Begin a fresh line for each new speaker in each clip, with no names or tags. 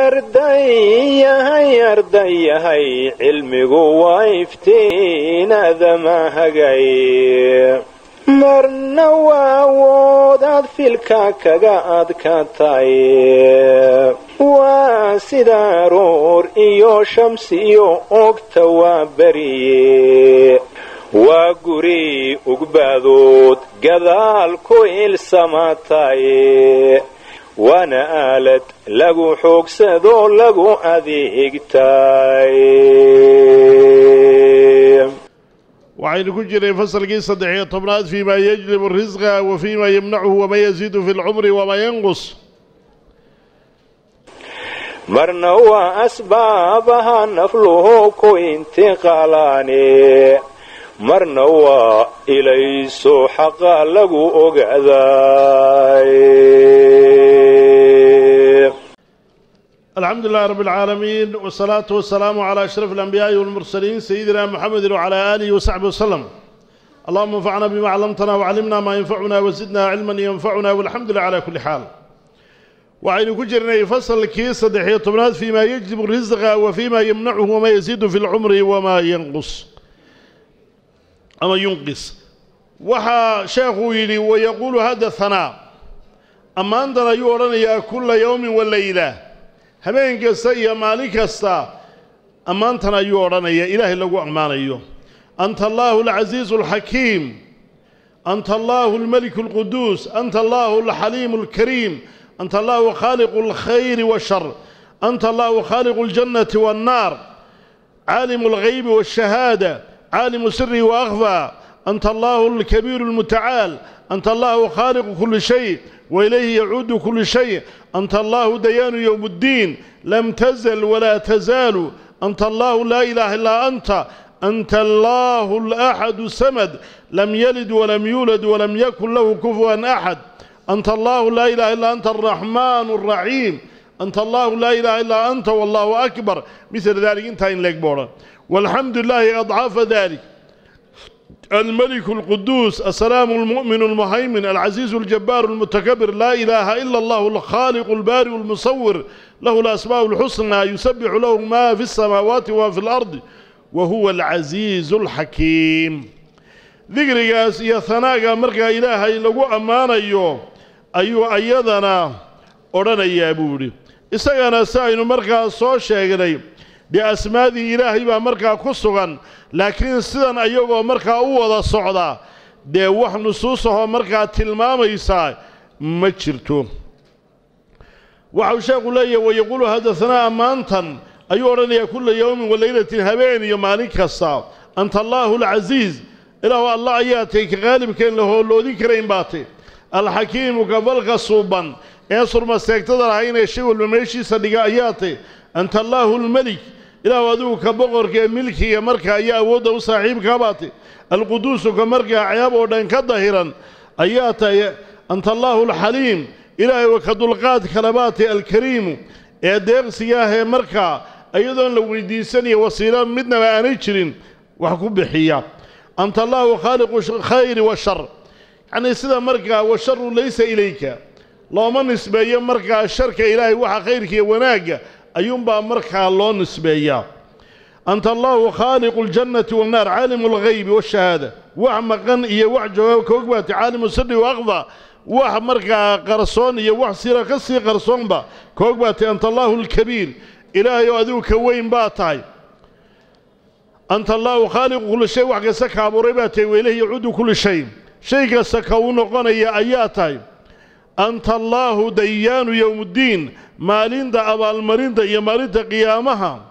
ardayahay cilmigu waa iftiin aadama hagay marna waa awoodaad filka kaga adkaatay waa sida aroor iyo shamsi iyo ogta waa beriye waa guri ugbaadood gadaal ku ilsamaatay waana aalad lagu xoogsado lagu adeegtay
waxaynu ku jiray fasalkii 13 فيما يجلب الرزق وفيما يمنعه وما يزيد في العمر وما ينقص
marna waa asbaabaha nafluhu ku intiqaalaane marna waa ilayso xaqa lagu ogaaday
الحمد لله رب العالمين والصلاة والسلام على أشرف الأنبياء والمرسلين سيدنا محمد وعلى آله وصحبه وسلم اللهم انفعنا بما علمتنا وعلمنا ما ينفعنا وزدنا علما ينفعنا والحمد لله على كل حال وعين كجرنا فصل كيس صدحية طبنات فيما يجلب الرزق وفيما يمنعه وما يزيد في العمر وما ينقص أما ينقص وحا شيخه يلي ويقول هذا الثناء أما أنتنا يورنا كل يوم والليلة habeen kasta iyo maalin kasta ammaantan ayuu odhanaya ilaahay lagu ammaanayo anta allahu alcaziizu alxakiim anta allahu almaliku alquduus anta allahu alxaliimu alkariim anta allahu khaaliqu alkhayri washar anta allahu khaaliqu aljannati wannaar caalimu alghaybi washahaada caalimu sirri waakhfaa anta allahu alkabiiru almutacaal anta allahu khaaliqu kulli shay وإليه يعود كل شيء أنت الله ديان يوم الدين لم تزل ولا تزال أنت الله لا إله إلا أنت أنت الله الأحد الصمد لم يلد ولم يولد ولم يكن له كفوا أحد أنت الله لا إله إلا أنت الرحمن الرحيم أنت الله لا إله إلا أنت والله أكبر مثل ذلك انتهى لك بورا والحمد لله أضعاف ذلك الملك القدوس السلام المؤمن المهيمن العزيز الجبار المتكبر لا إله إلا الله الخالق البارئ المصور له الأسماء الحسنى يسبح له ما في السماوات وما في الأرض وهو العزيز الحكيم ذكرك يا ثناء مركا إلهي لو أمان أيو أيضنا أورانا يا بوري إستغانا ساين مركا صوشي بأسماء إلهي بمركا كسوغان لكن سيدان أيوغو مركا أوضا صعدا دي وح نصوصه مركا تلمام يساي ما جرتو وحوشاق لي ويقول هذا ثناء أمانتا أيورني كل يوم وليلة هبين يمالك الصاو أنت الله العزيز إله الله أياتيك غالب كان له اللو ذكرين باتي الحكيم كبلغ صوبا ينصر ما سيكتدر عين الشيء والمميشي صدق أياتي أنت الله الملك إله أدوك بغر كملكي مركا يا وده وصاحب كباتي القدوس كمركا عياب ودن كظاهرا أياتي أنت الله الحليم إله وكدلقات كلباتي الكريم إدير سياه مركا أيضا لو يديسني وصيلا مدنا وأنيشرين وحكم بحيا أنت الله خالق الخير والشر يعني سيدا مركا والشر ليس إليك لو ما نسبيا مركا الشرك إلهي وحا خيرك وناقة أيوم با مركا الله نسبيا أنت الله خالق الجنة والنار عالم الغيب والشهادة وعمقا إيا وعجوه كوكبات عالم السر وأغضى وح مركا قرصون إيا وح سيرا قصي قرصون با كوكبات أنت الله الكبير إلهي وأذوك وين باتاي أنت الله خالق كل شيء وحق سكا مريباتي وإليه يعود كل شيء شيء سكا ونقنا يا أياتاي أنت الله ديان يوم الدين مالين دا أبا المرين دا يمالين دا قيامها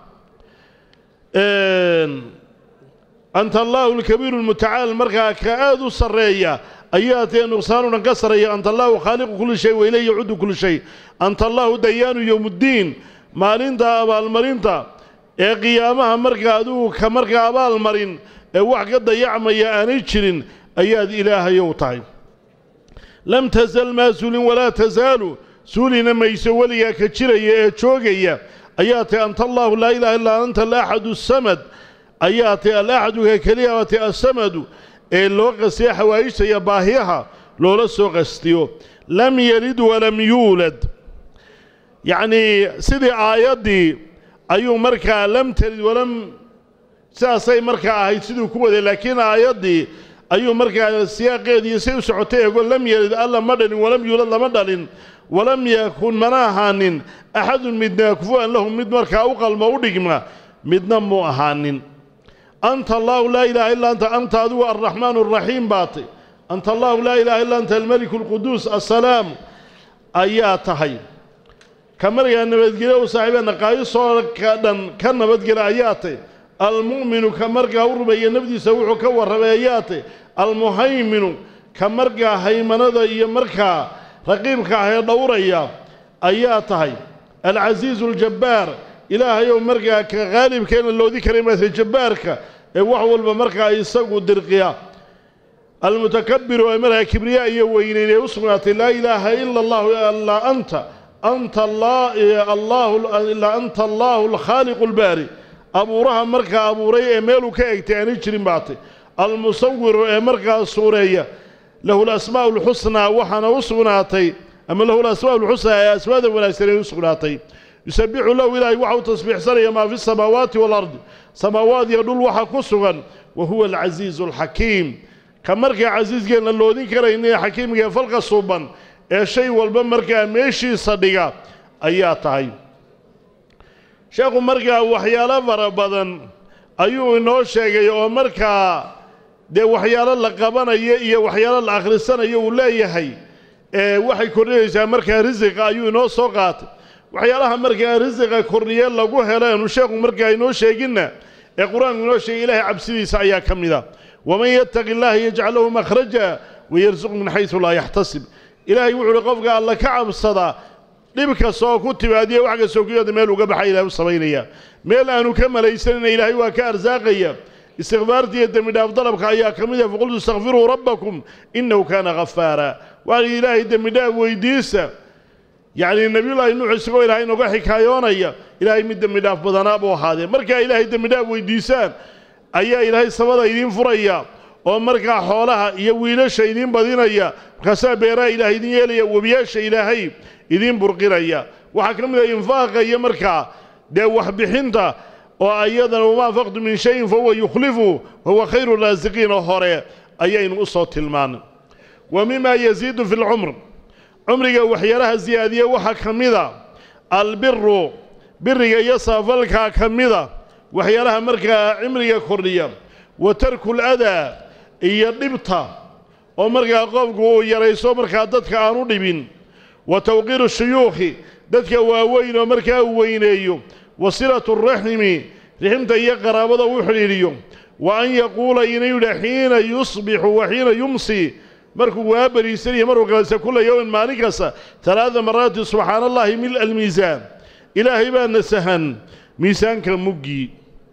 أنت الله الكبير المتعال مركا كآذو سرية أياتي نقصان ونقصرية أنت الله خالق كل شيء وإليه يعود كل شيء أنت الله ديان يوم الدين مالين دا أبا المرين دا قيامها مركا أدو كمركا أبا المرين وحقا دا يعمى يا أنيشرين أياد إله يوطعي لم تزل ما سول ولا تزال سولنا ما يسولي كتشري تشوغي أياتي أنت الله لا إله إلا أنت الأحد الصمد أياتي الأحد كلية الصمد اللغة سياحة وإيش يباهيها لولا سوغستيو لم يلد ولم يولد يعني سيدي آياتي أيو مركا لم تلد ولم ساسي مركا هاي سيدي كوة لكن آياتي أيو مركا السياق دي سيو سعوتي يقول لم يلد ألا مدن ولم يولد مدن ولم يكن مناهان أحد مدنا كفوا لهم مد مركا أوقل مودقما مدنا مؤهان أنت الله لا إله إلا أنت أدوى الرحمن الرحيم باطي أنت الله لا إله إلا أنت الملك القدوس السلام آياتهي كمرجع نبتجرا وصاحبنا قايس كان نبتجرا آياته المؤمن كمرجع وربي نبدي سويه كور ربياته المهيمن كمرجع هيمنة يمركا رقيبك هي دورية آياتهي العزيز الجبار إله يوم مرجع كغالب كان اللي ذكر مثل الجبارك وحول بمرجع يسوق الدرقية المتكبر وأمرها كبرياء وينين يصنعت لا إله إلا الله إلا أنت الله إلا أنت الله الخالق الباري أبو رها مركا أبو ري إميلو كأكتاني جرين باطي المصور مركا السورية له الأسماء الحسنى وحنا وصنعتي أما له الأسماء الحسنى يا أسواد ولا سري وصنعتي يسبح له إلهي وحو تصبيح سرية ما في السماوات والأرض سماوات يدل وحكسغا وهو العزيز الحكيم كمركا عزيز جينا اللودين كريني حكيم جينا فلق صوبا الشيء والبمركا ميشي صديقا أياتهي شيخ مركا وحيالا فربضا أيو إنو شيخي ومركا دي وحيالا لقبانا إيا وحيالا الأخرسان إيا ولا يهي وحي كوريسا مركا رزق أيو إنو سوقات وحيالها مركا رزق كوريال لقوها لأنو شيخ مركا إنو شيخينا القرآن إنو شيخ إلهي عبسيدي سعيا كمدا ومن يتق الله يجعل له مخرجا ويرزق من حيث لا يحتسب إلهي وحول قفق الله كعب الصدا لبك سوكو تبادية وحق سوكية ميل وقبح إلهي الصبينية ميل أنو كما ليسنين إلهي وكأرزاقية استغفارتي الدم داف ضربك أيها كمية فقلت استغفروا ربكم إنه كان غفارا وقال إلهي الدم داف ويديسا يعني النبي الله إنه حسقوا إلهي نقع حكايونية إلهي من الدم داف بضنابه هذا مركا إلهي الدم داف ويديسان أيها إلهي السماء إذين فريا ومركا حولها يويلش إذين بدينيا كسا بيرا إلهي إذين يلي وبياش إلهي إذين برقريا وحكرم ذا ينفاق يمركا ده وحبحنتا وأيضا وما فقد من شيء فهو يخلفه وهو خير الرازقين وهوري أيين أصوت المان ومما يزيد في العمر عمرك وحيالها زيادية وحكمذا البر برك يصافلك كمذا وحيالها مركا عمرك كردية وترك الأذى يضبطها ومركا قفقه يريسو مركا ددك آنو دبين وتوقير الشيوخ ددك واوين ومركا وينيو وصلة الرحم رحمة يقرابض وحريريو وأن يقول إنيو حين يصبح وحين يمسي مركو وابري سري مركو كل يوم مالكسا 3 مرات سبحان الله ملء الميزان إلهي بان سهن ميزان كمجي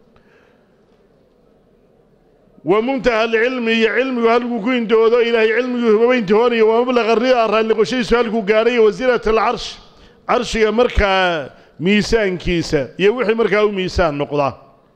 ومنتهى العلم علم وهلكو كوين دودو إلهي علم وبين تهوني ومبلغ الرضا اللي قشي سهلكو قاري وزيرة العرش عرش يا مركا ميزان كيسا يوحي مركا وميزان نقضة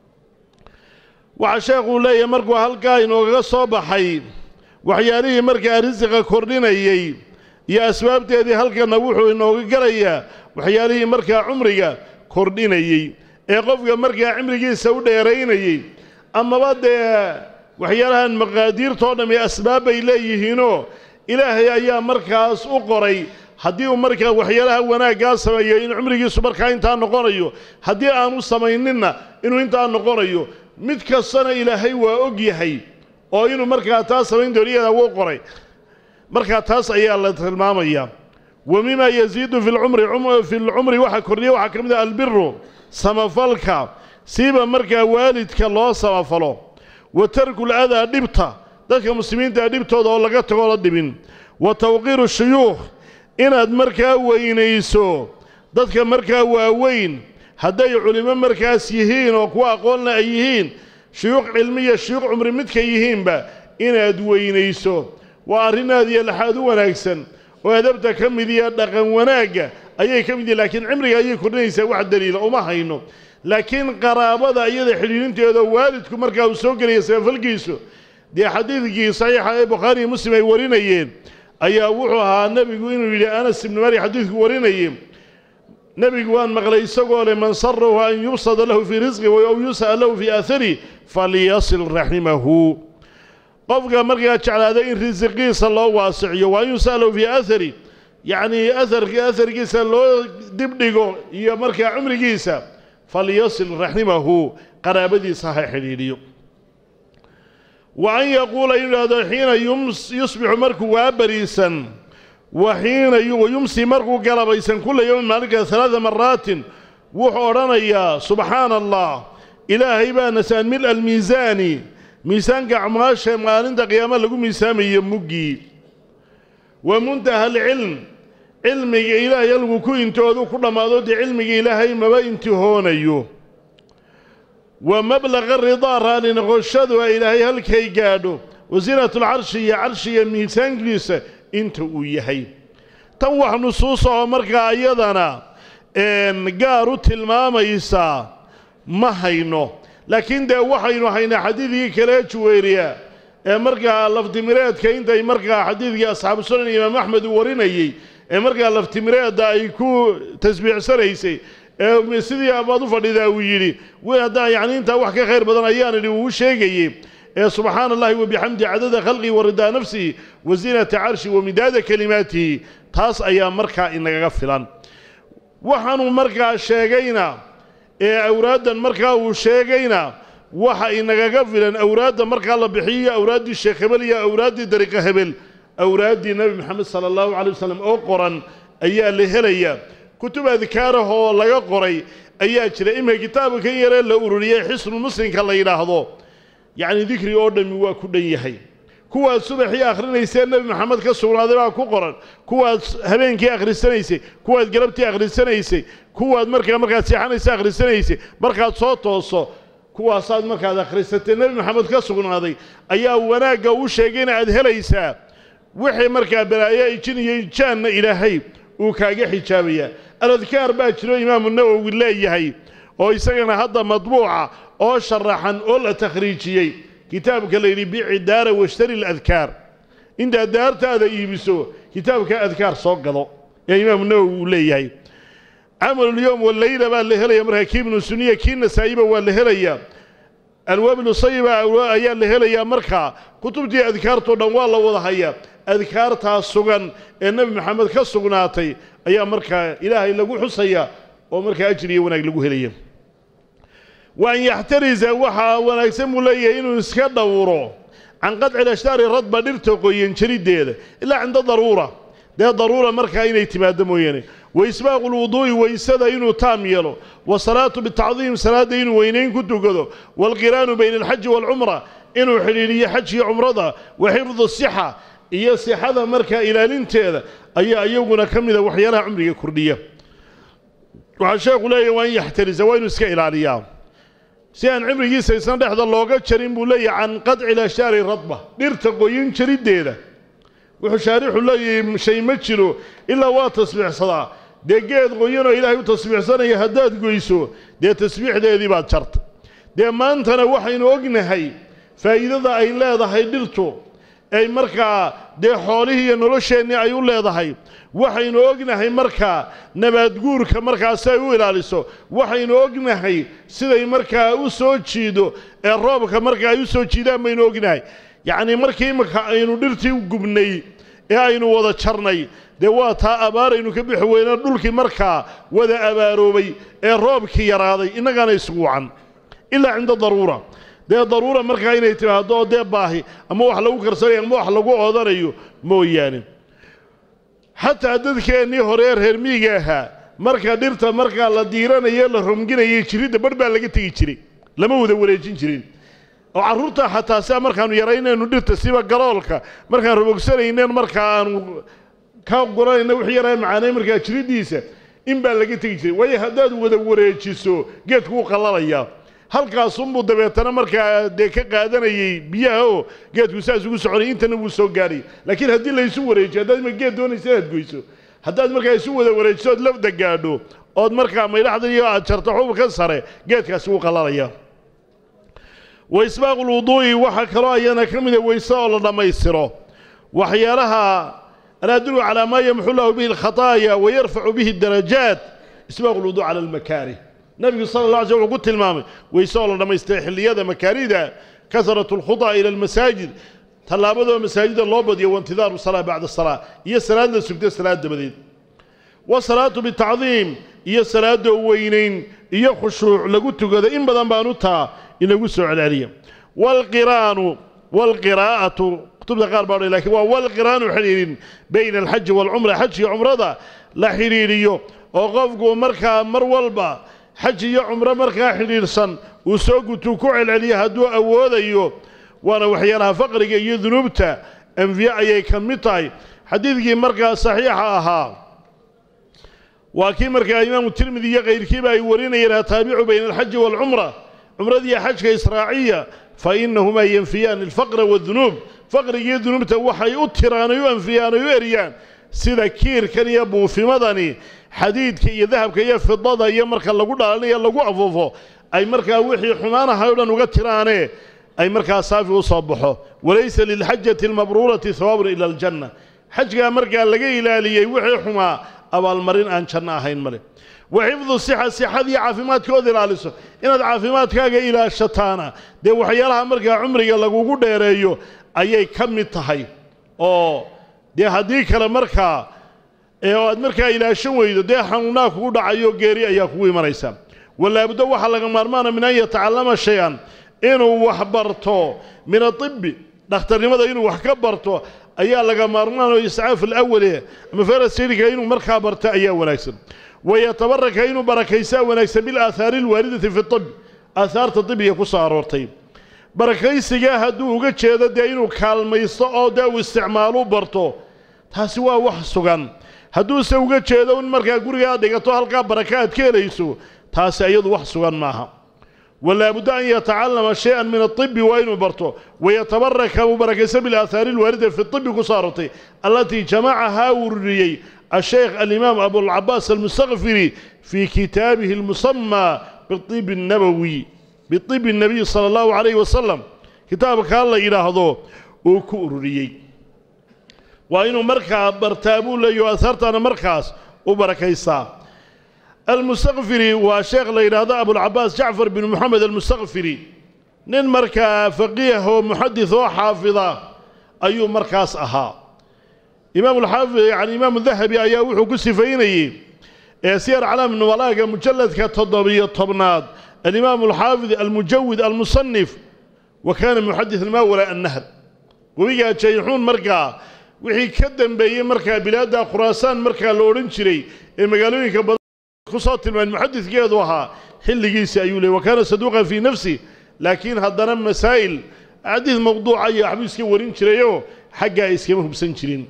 وعشاقوا لا يمركو هالكا إنو صباحي وحياليه مركا رزق كردينيي يا أسبابتي هالكا نوحو إنو قريا وحياليه مركا عمريا كردينيي قفقا مركا عمريا سوديرينيي أما بعد وحيالها المقادير تونمي أسباب إليهينو إلهي أيام مركاس أقري haddii markaa waxyaalaha wanaagga sameeyo in cumrigiisu markaa inta noqonayo haddii aanu sameeyninna inuu inta noqonayo mid kastana ilaahay waa og yahay oo inuu markaa taas sameyn dooniyada uu qoray markaa taas ayaa la tilmaamaya wamima yaziidu fil umri waxa kordhiyo waxa kamid ah albirru samafalka siiba markaa waalidka loo samafalo wa tarkul adaa dhibta dadka muslimiinta dhibtooda oo laga tago la dhibin wa tawqiru shuyuukh inaad markaa weynayso dadka markaa waaweyn hadday culimo markaas yihiin oo kuwa aqoonna ay yihiin shuyuuq cilmiya shuyuuq cumri midka yihiinba inaad weynayso waa arinaad iyo laxaad u wanaagsan oo adabta ka mid iyo dhaqan wanaagga ayay ka mid yihiin laakiin cimriga ayay kordhinaysaa wax daliila uma hayno laakiin qaraabada iyada xidhiidhinteeda waalidku markaa uu soo gelaya sabafalkiisu dee xadiidkii saxiixa ee bukhaari iyo muslim ay warinayeen ayaa wuxuu ahaa nabigu inuu yidhi Anas ibn Malik xadiidku warinayay نبي وان مغلي سقول من صره أن يبسط له في رزقه أو يسأل له في أثره فليصل رحمه قفقا مرقا على هذين رزقه صلى الله واسعيه وأن يسأل في أثره يعني أثر قيسا لو دبنقو يا مرقا عمر قيسا فليصل رحمه قرابدي صحيح ليليو وأن يقول إن هذا حين يصبح مركو وابريسا وحين ويمسي مركو قلبيسا كل يوم مالك 3 مرات وحورنا يا سبحان الله إلهي بانسان ملء الميزان ميزان قعماشا ما عند قياما لقو ميسامي يمقي ومنتهى العلم علم إلهي يلقو كو انتوذو كل ما ذو علم إلهي ما انتهون أيوه ومبلغ الرضا راني نغشدوا إلهي هلكي قادوا وزينة العرشية عرشية ميسان جليسة انتو ويهي توح نصوصه مرقا أيضنا إن قاروا تلماما يسا ما هينو لكن ده وحينو هينا حديثي كلاج ويريا مرقا لفتمرات كاين مرقا حديثي أصحاب السنن إمام أحمد وريني مرقا لفتمرات دا يكو تسبيع سريسي سيدي أبادو فرديدا ويلي وهذا يعني أنت وحكي خير بدن أيان اللي هو شيء سبحان الله وبحمد عدد خلقي ورضا نفسي وزينة عرشي ومداد كلماته تاس أيام مركا إنك غفلان وحنو مركا شيغينا أورادا مركا وشيغينا وحا إنك غفلان أورادا مركا الله بحية أوراد الشيخ هبل أوراد دريق هبل أوراد النبي محمد صلى الله عليه وسلم أو قرآن أيام لهليا كتب أذكاره لا يقرأ أياتنا إما كتاب كي يرى الأورورية حسن المسلم كلا يلاحظه يعني ذكري أردم وكديه كوا الصبح آخرين يسير النبي محمد كسر هذا كقرن كوا هبين كي آخر السنة يسي كوا قلبتي آخر السنة يسي كوا مركز سيحان يسي آخر السنة يسي مركز صوت وصو كوا صاد مركز آخر السنة النبي محمد كسر هذا أيا وناقة وشيقين أدهل يسا وحي مركز بلايا يجان إلهي وكاقي حجابية الأذكار باكرو إمام النووي والله يهي oo isagana hadda madbuuca oo sharaxan oo la takhriijiyay kitaabka la yiri daara washtari al-adhkar inda daartaada iibiso kitaabka adhkar soo galo ee imaam nawawi leeyahay amal al-yawm wal layla baa la helaya marka kiibnu sunniya kiina saayiba waa la helaya alwabil sayyiba ayaa la helaya marka kutubtii adhkarto dhan waa la wada haya adhkarta sugan ee nabi maxamed ka sugnaatay ayaa marka ilaahay lagu xusaya oo marka ajri wanaag lagu helaya وأن يحترز وحا ونكسم ليه إنه يسكد دوره عن قطع الأشجار الرطبة نرتقو ينشريد ديده إلا عند ضرورة ده ضرورة مركا إنه يتماد موينه وإسباغ الوضوء وإسادة إنه تام يلو والصلاة بالتعظيم صلاة إنه وينين كنتو قدو والقران بين الحج والعمرة إنه حليلية حج عمرة وحفظ الصحة إيا الصحة مركا إلى لنتيذا أي أيوغنا كمذا وحيانا عمرية كردية وعشاق ليه وأن يحترز وين يسكى إلى علياه سيان عمري سيسان دحض اللوغة شرين بولي عن قطع الأشجار الرطبة نرتقو ينشري الديدة وحشاريح الله شيء مجلو إلا واتصبح صلاة دي قيد غيونو إلهي وتصبح صلاة يهداد قويسو دي تسبيح دي دي بعد شرط دي ما انتنا وحين وقنهي فإذا أي لا ضحي دلتو أي مركا دي حوله ينرشيني أي لا ضحي waxaynu ognahay marka nabad guurka markaas ay u ilaaliso waxaynu ognahay siday marka u soo jiido ee roobka marka ay u soo jiidaan maynu ognahay yaani markii marka aynu dhirtii u gubnay ee aynu wada jarnay de waa taa abaaraynu ka bixi weynaa dhulkii marka wada abaaroobay ee roobkii yaraaday inagana isugu wacan illa inda daruura de daruura marka inay timaado de baahi ama wax lagu karsanayo ama wax lagu oodanayo mooyaane حتى dadkeeni hore reer miyiga aha marka dhirta marka la diiranayo la rumginayo jirida barba laga tagi jiray lama wada wareejin jirin oo caruurta xataa saa markaanu yaraynayno dhirta siba garoolka markaan robogsanayeen markaan ka qoranayna wixii yaray macaanay marka jiridiisa in baa laga tagi jiray way hadaad wada wareejiso geedku qalalaya halkaas umbu dabeetana marka de ka qaadanayay biyaha oo geedku saas ugu soconay intana uu soo gaaray laakiin hadii la isu wareejiyo hadaad ma geed doonayso aad goyso hadaad marka isu wada wareejiso lafda gaadho oo marka meelaxda iyo aad jarto xubka ka sare geedkaas uu qalalaya وإسباغ الوضوء وحكرا ينا كمية ويساء الله لما يسره وحيالها أنا أدل على ما يمحو له به الخطايا ويرفع به الدرجات isbaaqu lwuduuc cala almakaarih nabigu sala allah alay slam wuxuu ku tilmaamay weysoo la dhammaystay xilliyada makaarida kasratu alkhudaa ila almasaajid tallaabadoo masaajida loo badiyo waintidaaru salaa bacda salaa iyo salaad la sugto salaad dabadeed wasalaatu bitacdiim iyo salaada weynayn iyo khushuuc lagu tukado in badan baanu taa inagu soo celceliya walqiraa'atu kutubta qaar baa odhan lakin waa walqiraanu xidhiidhin bayna alxaji waalcumra xaj iyo cumrada la xidhiidhiyo oo qofku markaa mar walba xaj iyo cumro markaa xidhiidhsan uu soo gutuu ku celceliya hadduu awoodayo waana waxyaalaha faqriga iyo dunuubta anfiye ayay ka mid tahay xadiidkii markaa saxiixa ahaa waa kii markaa imaamu tirmidi iyo kayrkiiba ay warinayeen ataabicu bayna alxaji waalcumra cumradiiyo xajka israaciya fa inahumaa yanfiyaani alfaqra waadunuub faqrigiiyo dunuubta waxay u tiraan ay u anfiyaan ay u eriyaan sida kiirkan iyo buufimadani xadiidka iyo dahabka iyo fidada iyo marka lagu dhaalinayo lagu afuufo ay markaa wixii xumaanahay o dhan uga tiraane ay markaa saafi u soo baxo walaysa lilxajati almabruurati hawaabun ila aljanna xajgaa markaa laga ilaaliyey wixii xumaa abaalmarin aan janno ahayn male wa xifdu sixa sixadii caafimaadkooda ilaaliso inaad caafimaadkaaga ilaashataana dee waxyaalaha markaa cumriga lagugu dheereeyo ayay ka mid tahay oo dee haddii kale markaa oo aad markaa ilaashan weydo dee xanuunaa kugu dhacayo geeri ayaa kugu imanaysa walaabuddo waxaa laga maarmaana min an yatacallama shay-an inuu wax barto min atibbi dhakhtarnimada inuu wax ka barto ayaa laga maarmaan oo iscaaf alawale ama farasirika inuu markaa barto ayaa wanaagsan wayatabaraka inuu barakaysaa wanaagsan bilaahaari alwaaridati fi tib aahaarta tibiga ku soo aroortay barakaysigaa hadduu uga jeedo dee inuu kaalmaysto oo dee uu isticmaalu barto taasi waa wax sugan hadduuse uga jeedo in markaa guriga aad dhigato halkaa baraka aad ka helayso taasi iyadu wax sugan maaha walaabudda an yatacallama shay-an min atibi waa inuu barto wayatabaraka uu barakaysa bilaahaari alwaarida fi tibi ku soo aroortay allatii jamacahaa ururiyey الشيخ الإمام أبو العباس المستغفري في كتابه المسمى بالطب النبوي بالطب النبي صلى الله عليه وسلم كتابك الله إلى هذا وكوريي وإنه مركز برتابو لا يؤثرت أنا مركز وبركيسا المستغفري وشيخ ليلى أبو العباس جعفر بن محمد المستغفري نين مركز فقيه ومحدث وحافظة أي مركز أها إمام الحافظ يعني إمام الذهبي أيها وحو كسفيني سير علام النبلاء مجلد كتضبية طبناد الإمام الحافظ المجود المصنف وكان محدث الماء ولا النهر ويجا تشيحون مركا وحي كدن بي مركا بلاد خراسان مركا لورنشري المقالوين كخصات المحدث جادوها حل جيسي أيولي وكان صدوقا في نفسه لكن هذا مسائل حديث موضوعية حبيسكي ورنشريو حقا إسكيمه بسنشرين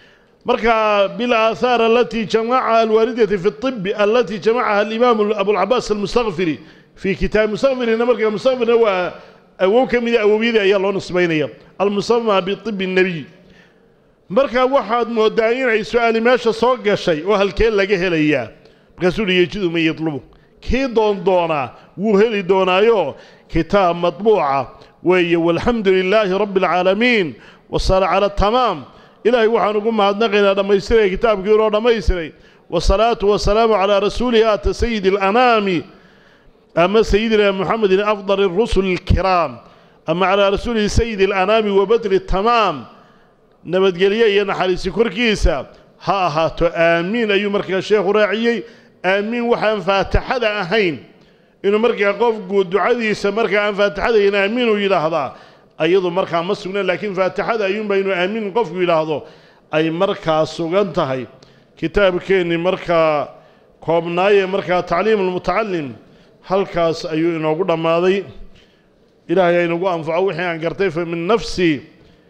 مركا بالآثار التي جمعها الواردة في الطب التي جمعها الإمام أبو العباس المستغفري في كتاب مستغفري مركا مستغفري هو أوكم إذا أوبيذا يا الله نصبينيا المسمى بالطب النبي مركا واحد مودعين عي سؤال ماشى صوق شيء وهل كان لقيه ليا رسول يجد من يطلبه كي دونا وهلي دونا كتاب مطبوعة والحمد لله رب العالمين والصلاة على التمام إلهي وحن نقول ما نقينا لما يسري كتاب كيرو لما يسري والصلاة والسلام على رسولها سيد الأنام أما سيدنا محمد أفضل الرسل الكرام أما على رسوله سيد الأنام وبدر التمام نبت قليا ينحل سكر كيسا ها آمين أيو مركز الشيخ راعي آمين وحن فاتح هذا أهين إنه مركز قف دعاء مركز أن فاتح هذا آمين وإلى هذا أيضا مركز مسؤولين لكن فاتح هذا أيوم بين آمين قف إلى هذا أي مركز سوغنتهي كتاب كيني مركز قومناي مركز تعليم المتعلم halkaas ayuu inoogu dhamaaday ilaahay inagu anfaco wixii aan gartay min nafsi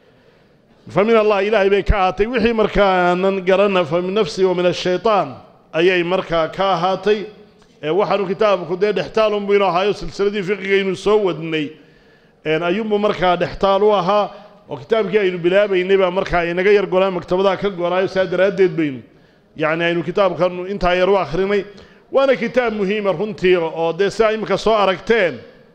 famin allah ilaahay bay ka ahaatay wixii markaa aan garana famin nafsi wa min ash-shaytaan ayay markaa ka ahaatay waxaanu kitaabku dee dhextaal un buu inoo ahayo silsiladii fiqiga inuu soo wadnay ayuunbu markaa dhextaal u ahaa oo kitaabkii aynu bilaabaynay baa markaa inaga yar golaan maktabadaha ka goraayo saa daraaddeed baynu yacni aynu kitaabkan intaa yar u akhrinay وانا كتاب مهم رنتي او دي سايمك سو ارagteen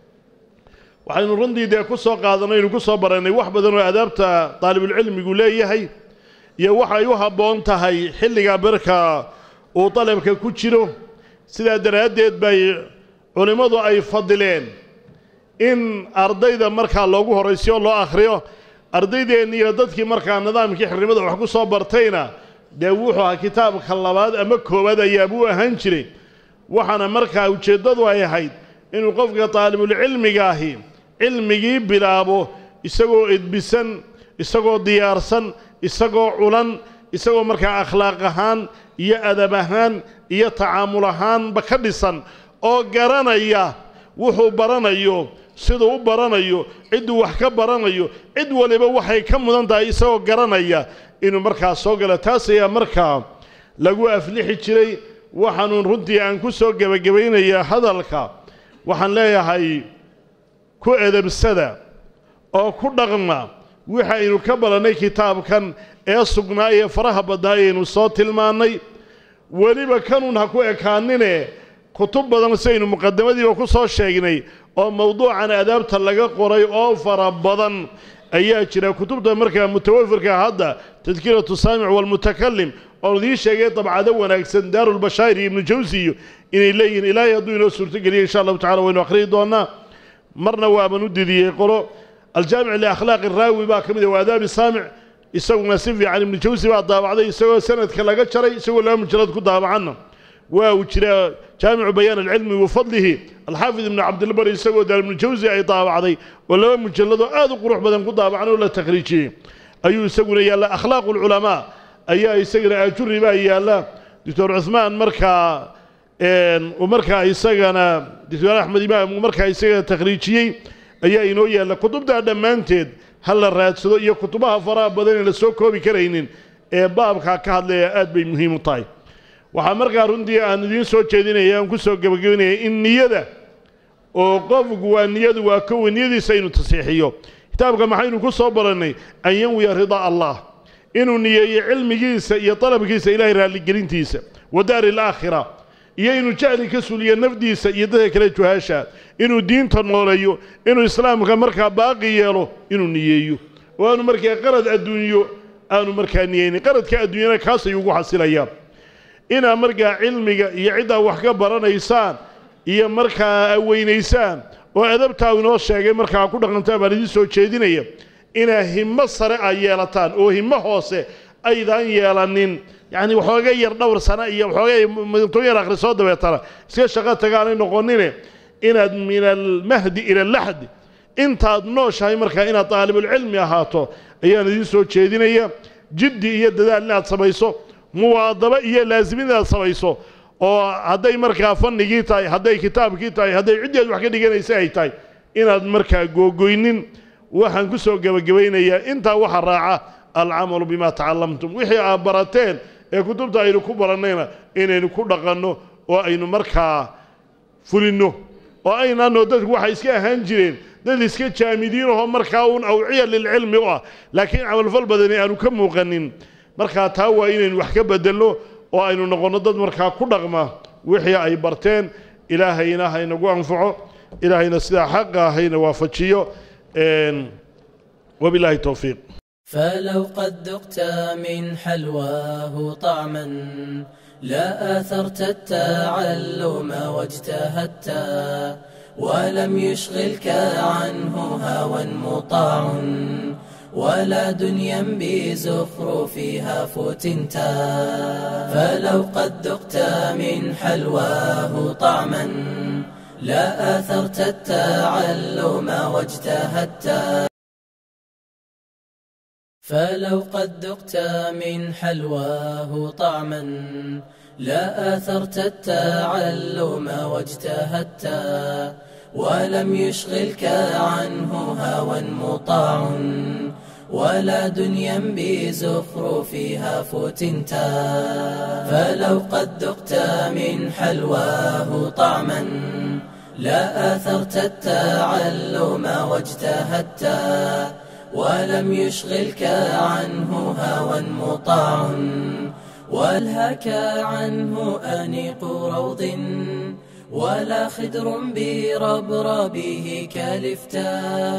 waxaynu runtii de ku soo qaadanay ku soo baranay wax badan oo adaabta talibul cilmigu leeyahay iyo waxa ay u haboon tahay xilliga barka oo talabka ku jiro sidaa daraaddeed bay culimmadu ay fadileen in ardayda markaa loogu horaysiyo loo akhriyo ardaydeenni iyo dadkii markaa nidaamkii xirnimada wax ku soo bartayna dee wuxuu ahaa kitaabka labaad ama koowaad ayaabuu ahaan jiray waxaana markaa ujeeddadu ay ahayd inuu qofka taalibulcilmiga ahi cilmigii bilaabo isagoo edbisan isagoo diyaarsan isagoo culan isagoo markaa akhlaaq ahaan iyo adab ahaan iyo tacaamul ahaanba ka dhisan oo garanaya wuxuu baranayo siduu u baranayo cidduu wax ka baranayo cid waliba waxay ka mudan tahay isagoo garanaya inuu markaa soo galo taas ayaa markaa lagu aflixi jiray waxaanuun runtii aan ku soo gebagabaynayaa hadalka waxaan leeyahay ku edabsada oo ku dhaqma waxaynu ka balannay kitaabkan ee sugnaa ee faraha badnaa ayaynu soo tilmaannay weliba kanuun ha ku ekaanine kutub badan sidaynu muqadamadiiba ku soo sheegnay oo mawduucan adaabta laga qoray oo fara badan ayaa jira kutubta markaa mutawafirka hadda tadkiratu saamic walmutakalim oo idiin sheegay dabcado wanaagsan daarulbashaa'ir iyo ibnu jawsi inay leeyihiin ilaahay hadduu inoo suurtogeliyo insha allahu tacala waynu akhriyi doonaa marna waaban u didiyey qolo aljaamic liakhlaaqi raawi baa ka mid ah waa aadaabi saamic isaguna si fiican ibnu jawsi baa daabacday isagoo sanadka laga jaray isagoo laba mujalad ku daabacanna waa uu jiraa jaamicu bayaan alcilmi wafadlihi alxaafid ibnu cabdilbari isagoo daar ibnu jawsi ay daabacday oo laba mujalladoo aad u qurux badan ku daabacan oo la takhriijiyey ayuu isaguna yaalla akhlaaqu lculamaa ayaa isagana aajuri baa yaalla doctor cuhmaan markaa isagana doctor axmed imaam markaa isagana takhriijiyey ayaa inoo yaalla kutubtaa dhammaanteed ha la raadsado iyo kutubaha faraha badan ee la soo koobi karaynin ee baabkaa ka hadlaya aad bay muhiim u tahay waxaa markaa runtii aan idiin soo jeedinaya aan ku soo gebagabaynaya in niyada oo qofku waa niyadu waa kowa niyadiisa inuu tasiixiyo kitaabka maxaynu ku soo barannay an yanwiya ridaa allah inuu niyeeyo cilmigiisa iyo dalabkiisa ilaahay raalligelintiisa wa daari alaakhira iyo inuu jahli ka suliyo nafdiisa iyo dadka kale juhaasha inuu diinta nooleeyo inuu islaamka markaa baaqi yeelo inuu niyeeyo oo aanu markaa qarad adduunyo aanu markaa niyeynin qaradka adduunyana kaas ayuu ugu xasilayaa inaa markaa cilmiga iyo ciddaa wax ka baranaysaan iyo markaa weynaysaan oo adabtaa inoo sheegay markaa ku dhaqantaan baan idiin soo jeedinaya inaa himmo sare ay yeelataan oo himmo hoose aydaan yeelanin yacni waxooga yar dhowr sano iyo waxooga muduntoon yar akhri soo dabeetana iska shaqo tagaanay noqonine inaad min almahdi ila alaxdi intaad nooshahay markaa inaad taalibulcilmi ahaato ayaan idiin soo jeedinaya jiddi iyo dadaal inaad samayso muwaadaba iyo laasimin inaad samayso oo hadday markaa fannigii tahay hadday kitaabkii tahay hadday ciddeed wax ka dhiganaysa ay tahay inaad markaa googoynin waxaan ku soo gebagabaynayaa intaa waxa raaca alcamalu bimaa tacallamtum wixii aad barateen ee kutubta aynu ku barannayna inaynu ku dhaqanno oo aynu markaa fulinno oo aynaanoo dadku waxay iska ahaan jireen dad iska jaamidiinahoo markaa uun awciya lilcilmi u ah laakiin camalfal badani aanu ka muuqanin markaa taa waa inaynu wax ka bedelno oo aynu noqonno dad markaa ku dhaqma wixii ay barteen ilaahayna haynagu anfaco ilaahayna sidaa xaqa hayna waafajiyo wabilaahi towfiiq
فلو قد ذقت من حلواه طعما لا آثرت التعلم واجتهدت ولم يشغلك عنه هوى مطاع ولا دنيا بزخرفها فتنت فلو قد ذقت من حلواه طعما لا آثرت التعلم واجتهدت فلو قد ذقت من حلواه طعما لا آثرت التعلم واجتهدت ولم يشغلك عنه هوى مطاع ولا دنيا بزخرفها فتنت فلو قد ذقت من حلواه طعما لا آثرت التعلم واجتهدت ولم يشغلك عنه هوى مطاع والهك عنه أنيق روض ولا خدر بربربه كالفتاء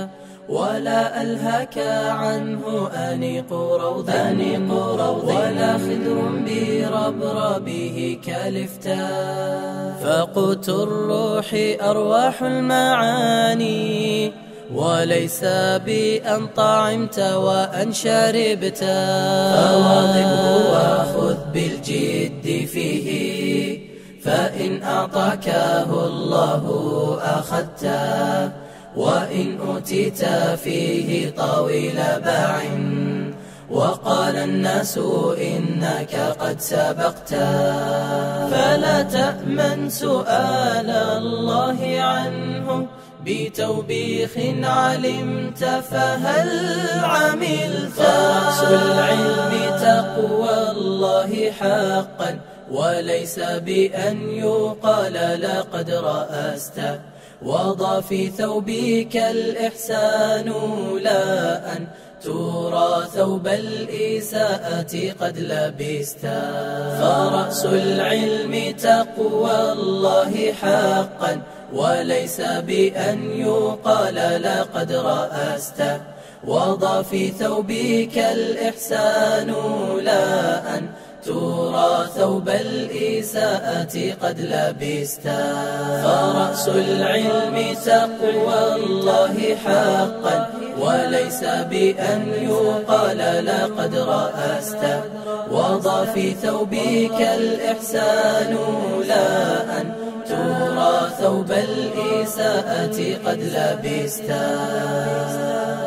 ولا ألهك عنه أنيق روض ولا خدر بربربه كالفتاء. فقوت الروح أرواح المعاني وليس بأن طعمت وأن شربت. فواظبه وخذ بالجد فيه فإن أعطاكه الله أخذته وإن أوتيت فيه طويل باع وقال الناس إنك قد سبقت. فلا تأمن سؤال الله عنه بتوبيخ علمت فهل عملت. فرأس العلم تقوى الله حقا وليس بأن يقال لقد رأست. وضع في ثوبك الإحسان لا أن ترى ثوب الإساءة قد لبست. فرأس العلم تقوى الله حقا وليس بأن يقال لقد رأست. وضع في ثوبك الإحسان لا أن ترى ثوب الإساءة قد لبست. فرأس العلم تقوى الله حقا وليس بأن يقال لقد رأست. وضع في ثوبك الإحسان لا أن ترى ثوب الإساءة قد لبست.